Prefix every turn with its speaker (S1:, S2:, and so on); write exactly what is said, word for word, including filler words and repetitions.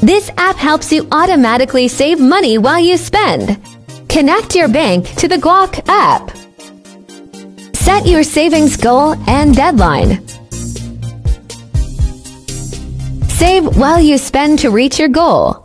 S1: This app helps you automatically save money while you spend. Connect your bank to the 𝗭𝗥 app. Set your savings goal and deadline. Save while you spend to reach your goal.